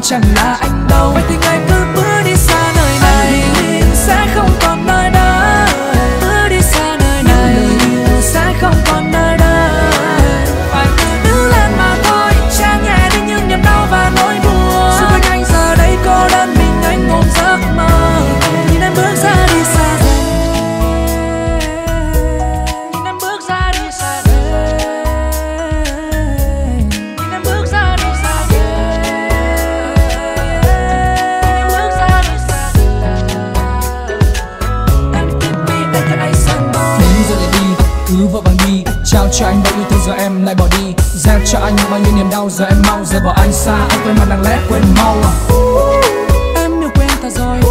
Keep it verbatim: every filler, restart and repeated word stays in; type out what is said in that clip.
chẳng là anh đâu. Vậy thì anh cứ bước đi xa nơi này, sẽ không còn nơi đây. Bước đi xa nơi này, sẽ không còn nơi đây. Phải cứ đứng lên mà thôi, che nhẹ đi những niềm đau và nỗi buồn. Xung quanh anh giờ đây cô đơn mình anh ôm giấc mơ. Nhìn em bước ra đi xa dần, nhìn em bước ra đi xa dần, nhìn em bước ra đi xa dần, em bước ra đi xa dần. Em tiếp đi anh cho anh sân mơ. Đến giờ lại đi, cứ vội vàng đi. Trao cho anh bao yêu thương giờ em lại bỏ đi. Gieo cho anh bao nhiêu niềm đau giờ em mau rời bỏ anh xa. Anh quên mà lặng lẽ quên mau à. Em yêu quên ta rồi